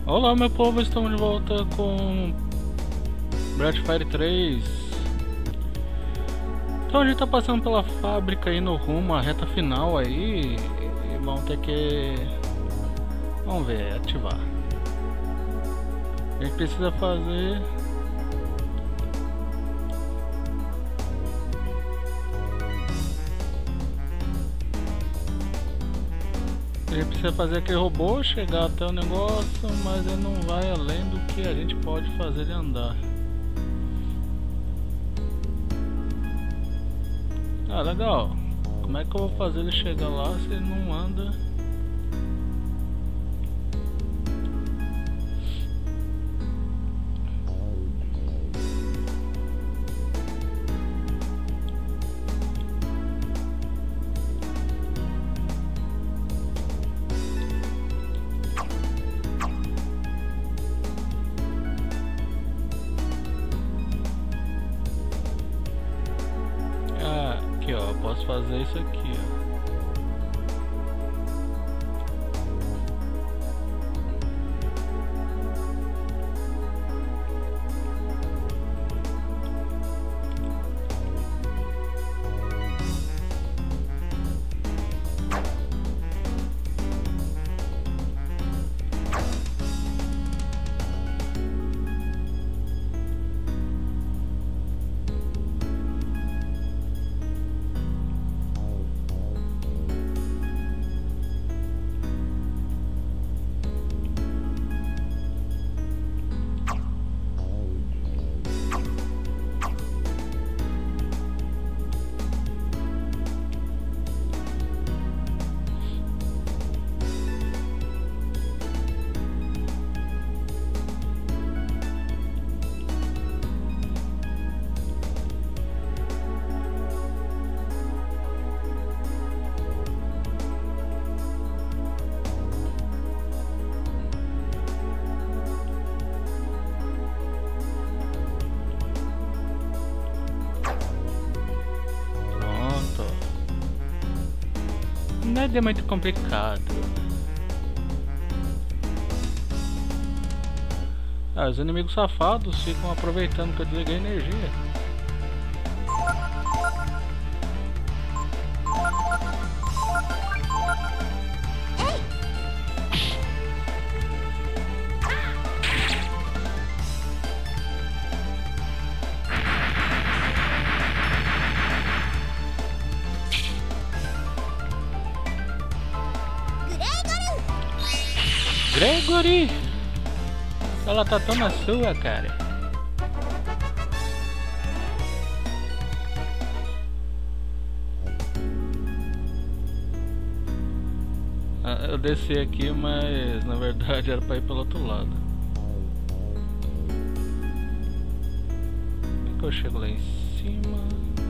Olá, meu povo, estamos de volta com Breathfire 3. Então a gente tá passando pela fábrica aí no rumo à reta final aí e vamos ter que... vamos ver, ativar. A gente precisa fazer... a gente precisa fazer aquele robô chegar até o negócio, mas ele não vai além do que a gente pode fazer ele andar. Ah, legal. Como é que eu vou fazer ele chegar lá se ele não anda? Ah, aqui ó, eu posso fazer isso aqui ó. Nada é muito complicado. Ah, os inimigos safados ficam aproveitando que eu desliguei a energia. Gregory! Ela tá tão na sua, cara. Ah, eu desci aqui, mas na verdade era pra ir pelo outro lado. Como é que eu chego lá em cima?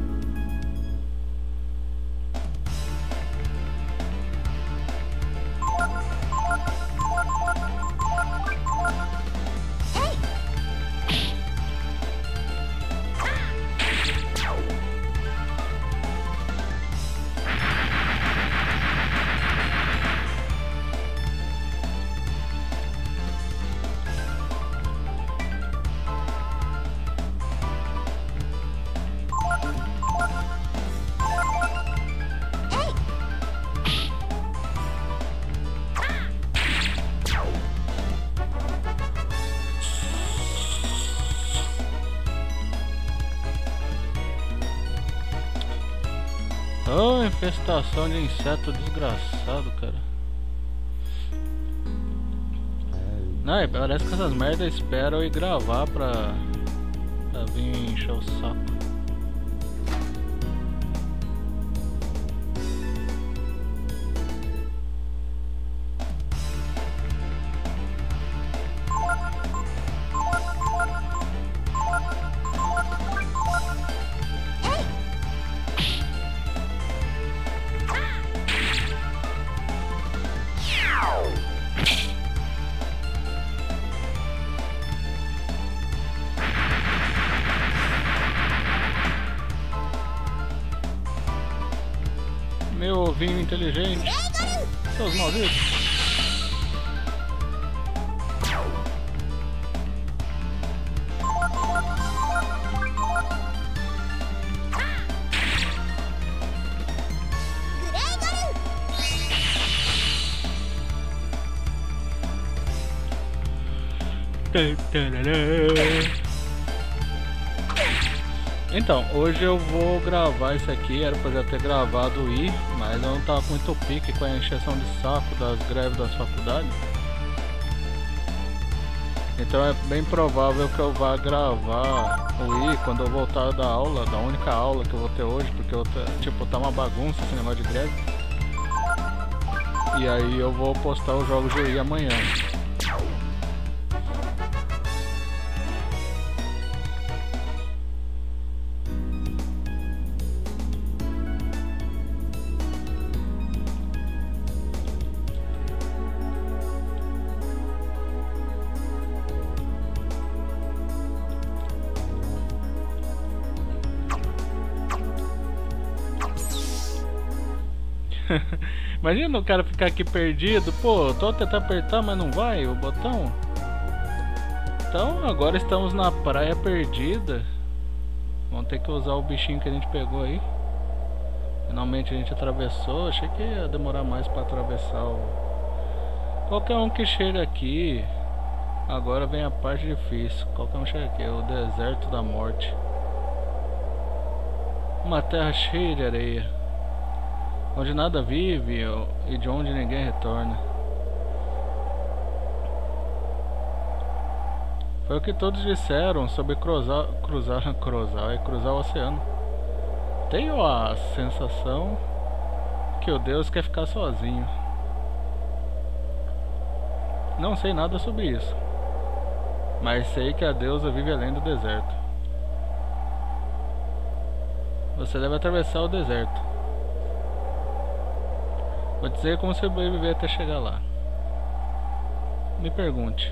Oh, infestação de inseto desgraçado, cara. Não, e parece que essas merdas esperam eu ir gravar pra vir encher o saco. Meu ovinho inteligente. Seus malditos. Então, hoje eu vou gravar isso aqui, era pra já ter gravado o I, mas eu não tava com muito pique com a encheção de saco das greves das faculdades. Então é bem provável que eu vá gravar o I quando eu voltar da aula, da única aula que eu vou ter hoje, porque tipo, tá uma bagunça esse negócio de greve. E aí eu vou postar os jogos de I amanhã. Imagina o cara ficar aqui perdido. Pô, tô tentando apertar, mas não vai o botão. Então agora estamos na praia perdida. Vamos ter que usar o bichinho que a gente pegou aí. Finalmente a gente atravessou. Achei que ia demorar mais pra atravessar o... Qualquer um que chega aqui. Agora vem a parte difícil. Qualquer um chega aqui, o deserto da morte. Uma terra cheia de areia, onde nada vive e de onde ninguém retorna. Foi o que todos disseram sobre cruzar o oceano. Tenho a sensação que o Deus quer ficar sozinho. Não sei nada sobre isso, mas sei que a deusa vive além do deserto. Você deve atravessar o deserto. Vou dizer como sobreviver até chegar lá. Me pergunte.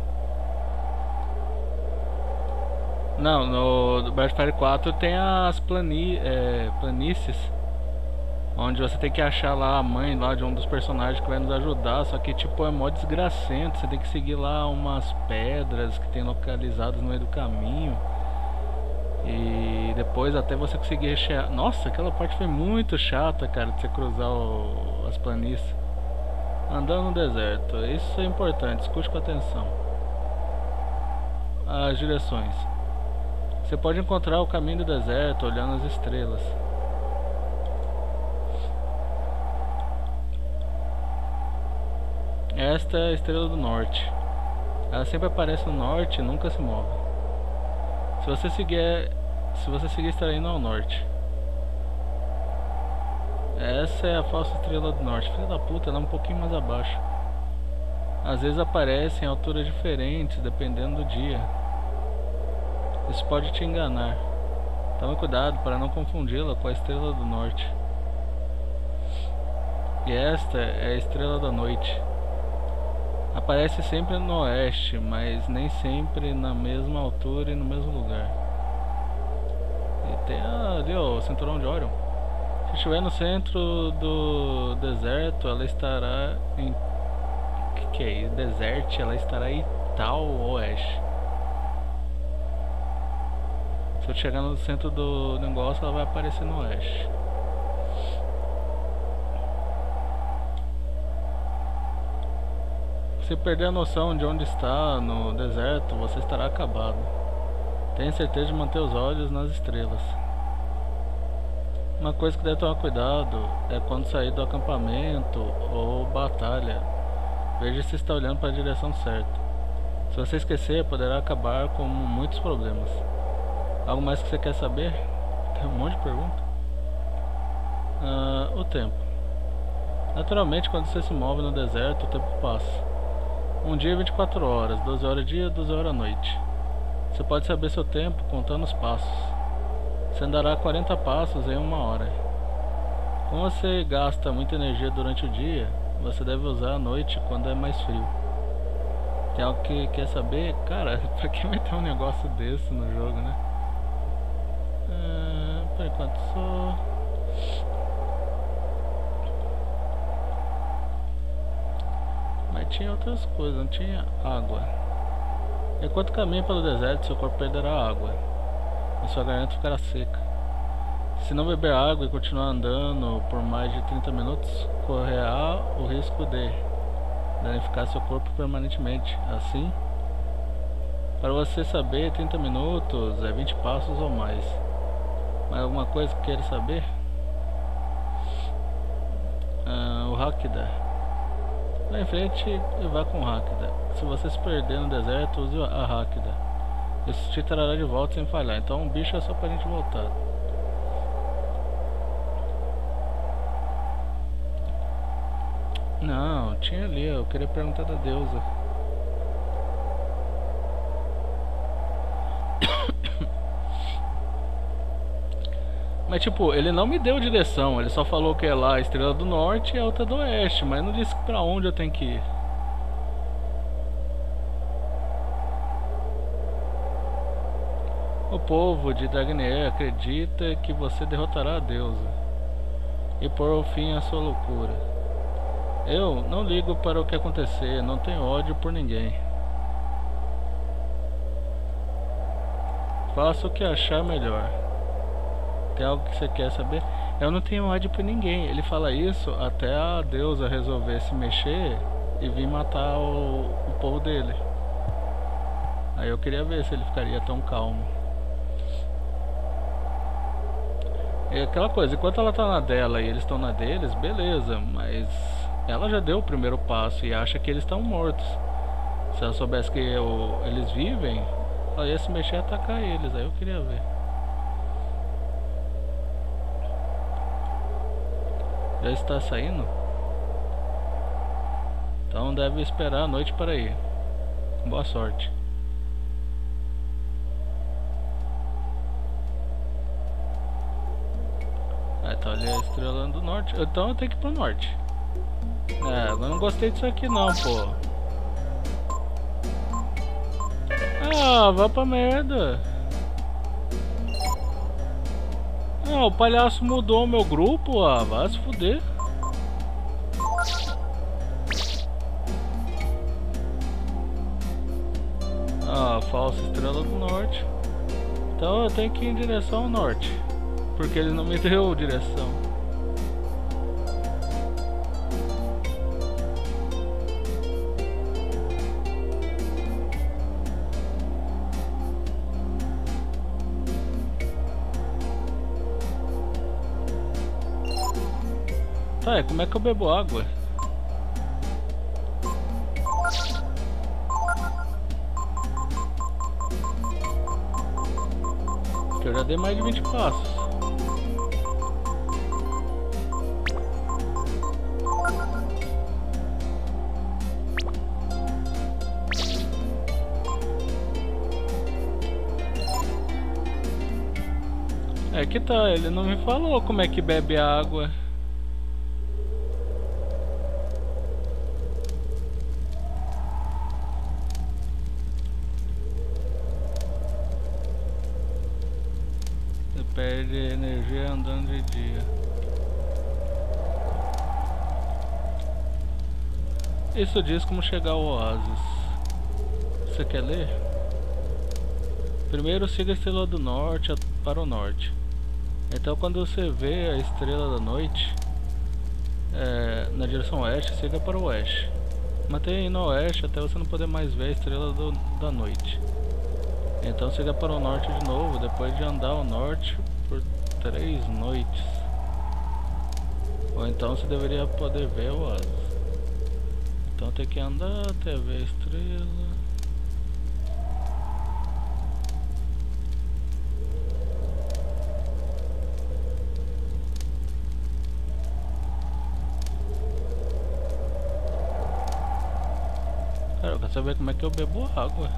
Não, no Breath of Fire 4 tem as planícies, onde você tem que achar lá a mãe lá de um dos personagens que vai nos ajudar. Só que tipo é mó desgracento. Você tem que seguir lá umas pedras que tem localizadas no meio do caminho. E depois até você conseguir rechear. Nossa, aquela parte foi muito chata, cara, de você cruzar as planícies andando no deserto. Isso é importante, escute com atenção as direções. Você pode encontrar o caminho do deserto olhando as estrelas. Esta é a estrela do norte. Ela sempre aparece no norte e nunca se move. Se você seguir estará indo ao norte. Essa é a falsa estrela do norte. Filha da puta, ela é um pouquinho mais abaixo. Às vezes aparece em alturas diferentes, dependendo do dia. Isso pode te enganar. Tome cuidado para não confundi-la com a estrela do norte. E esta é a estrela da noite. Aparece sempre no oeste, mas nem sempre na mesma altura e no mesmo lugar. E tem ali o cinturão de Orion. Se estiver no centro do deserto, ela estará em... que é isso? Desert, ela estará em tal oeste. Se eu chegar no centro do negócio, ela vai aparecer no oeste. Se perder a noção de onde está no deserto, você estará acabado. Tenha certeza de manter os olhos nas estrelas. Uma coisa que deve tomar cuidado é quando sair do acampamento ou batalha. Veja se está olhando para a direção certa. Se você esquecer, poderá acabar com muitos problemas. Algo mais que você quer saber? Tem um monte de perguntas. O tempo. Naturalmente, quando você se move no deserto, o tempo passa. Um dia é 24 horas, 12 horas dia, 12 horas à noite. Você pode saber seu tempo contando os passos. Você andará 40 passos em 1 hora. Como você gasta muita energia durante o dia, você deve usar à noite quando é mais frio. Tem algo que quer saber? Cara, pra que vai ter um negócio desse no jogo, né? Por enquanto só... Mas tinha outras coisas, não tinha água. Enquanto caminha pelo deserto, seu corpo perderá água e sua garganta ficará seca. Se não beber água e continuar andando por mais de 30 minutos, correrá o risco de danificar seu corpo permanentemente. Assim, Para você saber, 30 minutos é 20 passos ou mais. Mais alguma coisa que queira saber? O Hakda. Vá em frente e vá com o Hakda. Se você se perder no deserto, use a Hakda. Isso te trará de volta sem falhar. Então um bicho é só pra gente voltar. Não, tinha ali, eu queria perguntar da deusa. Mas tipo, ele não me deu direção, ele só falou que é lá a estrela do norte e a outra do oeste, mas não disse pra onde eu tenho que ir. O povo de Dragneer acredita que você derrotará a deusa e pôr fim à sua loucura. Eu não ligo para o que acontecer, não tenho ódio por ninguém. Faça o que achar melhor. Tem algo que você quer saber? Eu não tenho ódio por ninguém. Ele fala isso até a deusa resolver se mexer e vir matar o povo dele. Aí eu queria ver se ele ficaria tão calmo. É aquela coisa, enquanto ela tá na dela e eles estão na deles, beleza, mas ela já deu o primeiro passo e acha que eles estão mortos. Se ela soubesse que eles vivem, ela ia se mexer e atacar eles. Aí eu queria ver. Já está saindo? Então deve esperar a noite para ir. Boa sorte. Tá ali a estrela do norte. Então eu tenho que ir pro norte. É, eu não gostei disso aqui não, pô. Ah, vá pra merda. Ah, o palhaço mudou o meu grupo, vai se fuder. Ah, falsa estrela do norte. Então eu tenho que ir em direção ao norte, porque ele não me deu direção. Tá, como é que eu bebo água? Porque eu já dei mais de 20 passos. É que tá, ele não me falou como é que bebe água. Você perde energia andando de dia. Isso diz como chegar ao oásis. Você quer ler? Primeiro siga a estrela do norte para o norte. Então quando você vê a estrela da noite na direção oeste, siga para o oeste. Mantenha aí no oeste até você não poder mais ver a estrela da noite. Então siga para o norte de novo, depois de andar ao norte por 3 noites. Ou então você deveria poder ver o oásis. Então tem que andar até ver a estrela. Cara, eu quero saber como é que eu bebo água.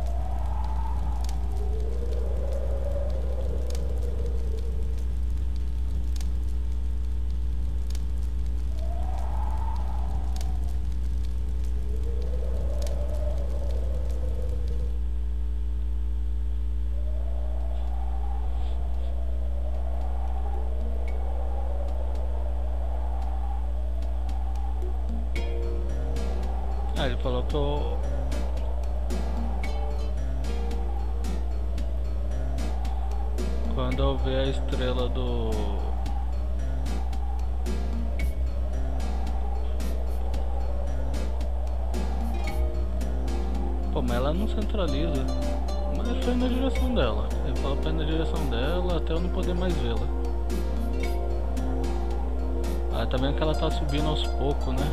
Ah, ele falou que eu... Quando eu ver a estrela do... Pô, mas ela não centraliza. Mas foi na direção dela. Eu falo pra ir na direção dela até eu não poder mais vê-la. Ah, tá vendo que ela tá subindo aos poucos, né?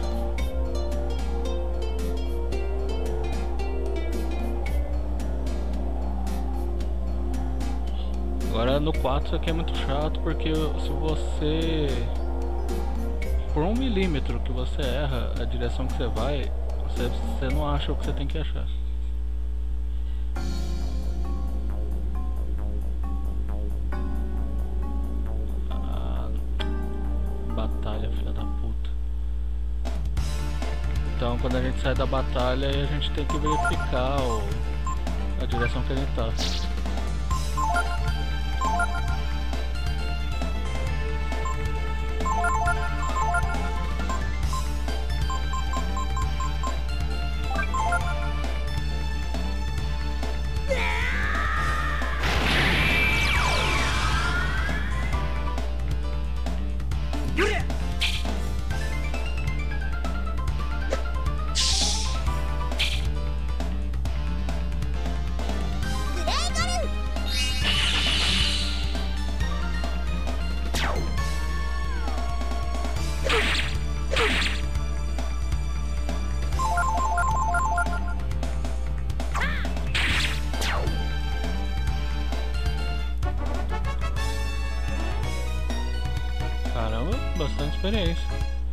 Agora no 4 isso aqui é muito chato porque se você... Por 1 milímetro que você erra a direção que você vai, você não acha o que você tem que achar. Batalha, filha da puta. Então quando a gente sai da batalha a gente tem que verificar a direção que a gente tá. Caramba, bastante experiência.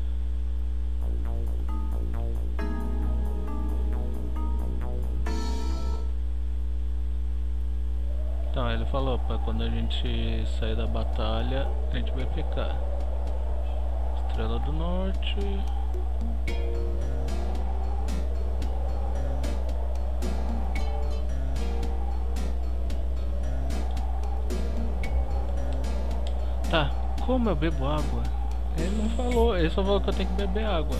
Então, ele falou pra quando a gente sair da batalha, a gente vai ficar. Estrela do Norte. Tá, como eu bebo água? Ele não falou, ele só falou que eu tenho que beber água.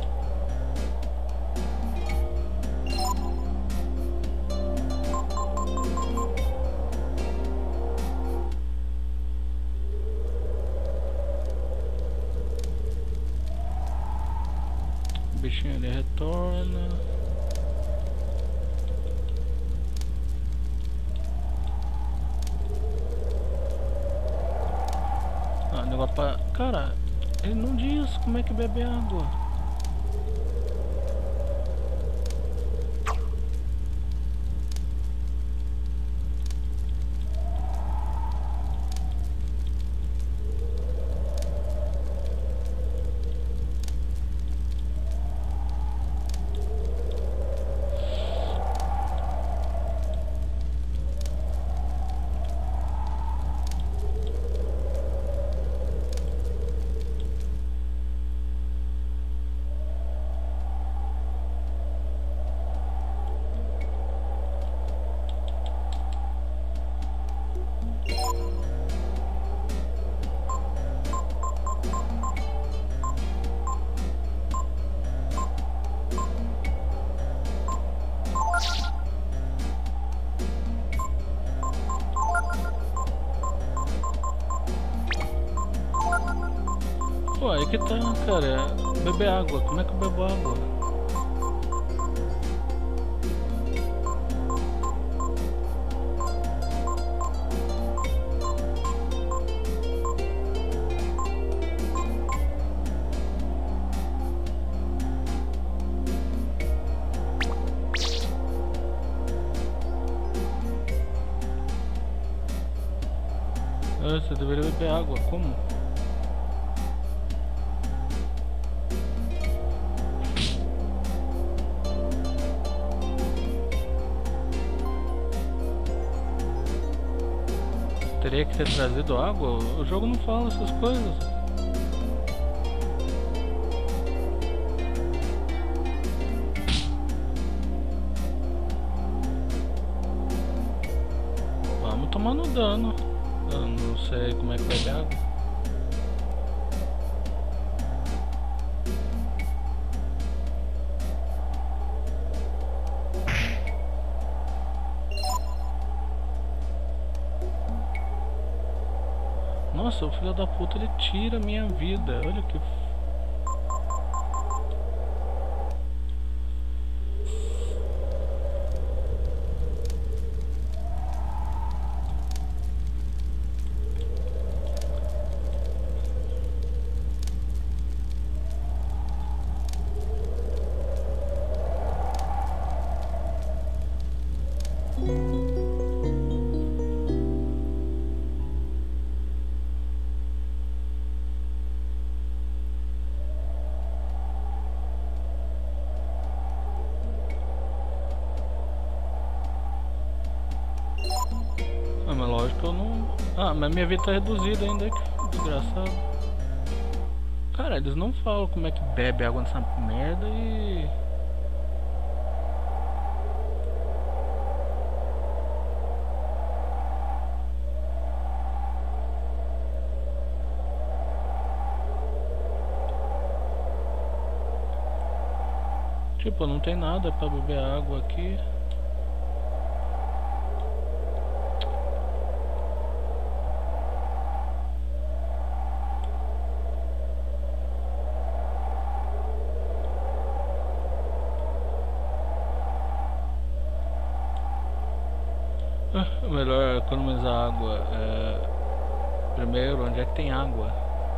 O bichinho ele retorna. Negócio pra... Cara, ele não diz como é que bebe água. Pô, aí que tá, cara. Beber água. Como é que eu bebo água? Você deveria beber água. Como? Teria que ter trazido água? O jogo não fala essas coisas. Vamos tomando dano. Eu não sei como é que vai dar água. Nossa, o filho da puta, ele tira a minha vida. Olha que... Ah, mas lógico que eu não... Ah, mas minha vida tá reduzida ainda, que desgraçado. Cara, eles não falam como é que bebe água nessa merda e... Tipo, não tem nada pra beber água aqui. Melhor economizar água. Primeiro, onde é que tem água?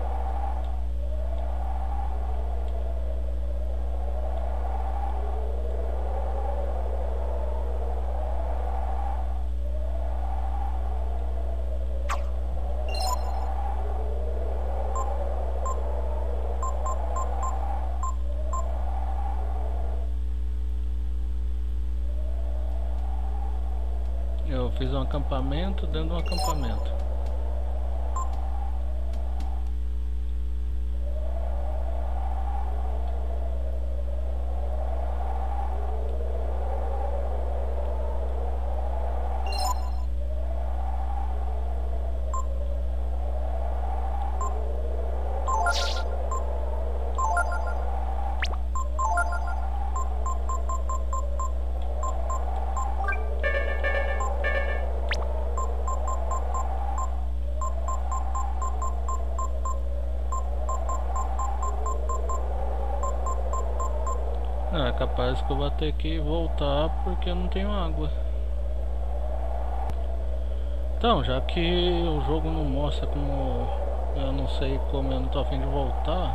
Eu fiz um acampamento dentro de um acampamento. É capaz que eu vou ter que voltar porque eu não tenho água. Então, já que o jogo não mostra como... Eu não sei como, eu não tô a fim de voltar.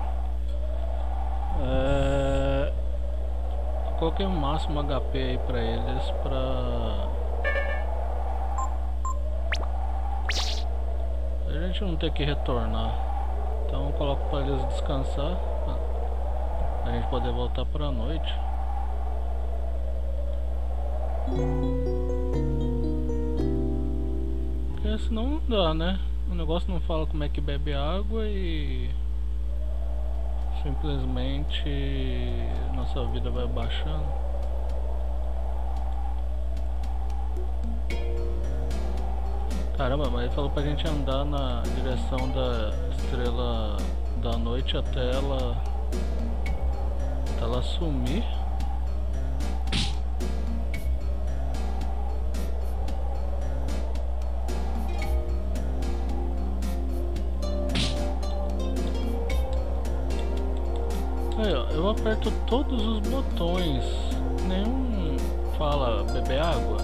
Eu coloquei o máximo HP aí pra eles pra... A gente não ter que retornar. Então eu coloco pra eles descansar. A gente poder voltar pra noite. Porque senão não dá, né? O negócio não fala como é que bebe água e... simplesmente nossa vida vai baixando. Caramba, mas ele falou pra gente andar na direção da estrela da noite até ela sumir. Aí, ó, eu aperto todos os botões, nenhum fala beber água.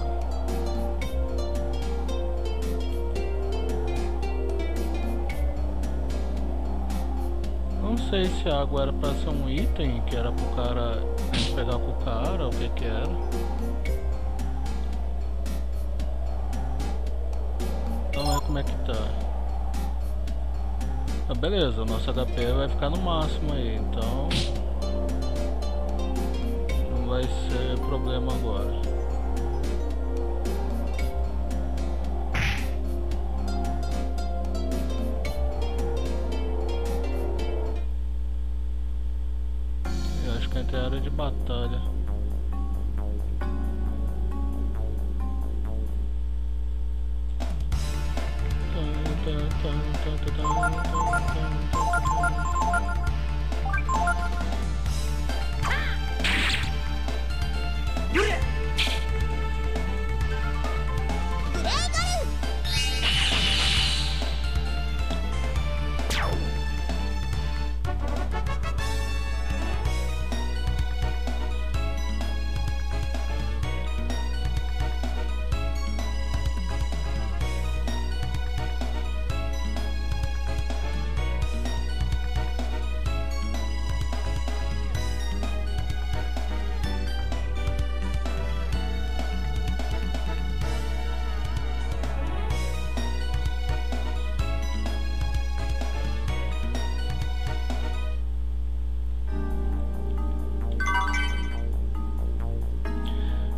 Não sei se a água era pra ser um item, que era pro cara pegar com o cara, ou o que era. Então é como é que tá. Ah, beleza, o nosso HP vai ficar no máximo aí, então não vai ser problema agora. É área de batalha.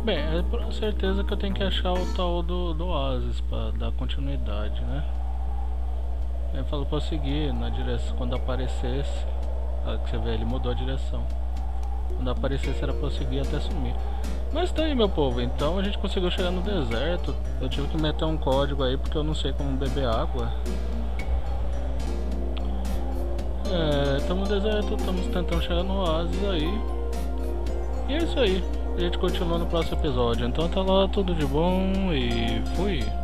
Bem, é por certeza que eu tenho que achar o tal do Oasis pra dar continuidade, né? Ele falou pra eu seguir na direção quando aparecesse. Ah, que você vê, ele mudou a direção. Quando aparecesse era pra eu seguir até sumir. Mas tá aí, meu povo, então a gente conseguiu chegar no deserto. Eu tive que meter um código aí porque eu não sei como beber água. Estamos no deserto, estamos tentando chegar no oásis aí. E é isso aí. A gente continua no próximo episódio. Então tá lá, tudo de bom e fui.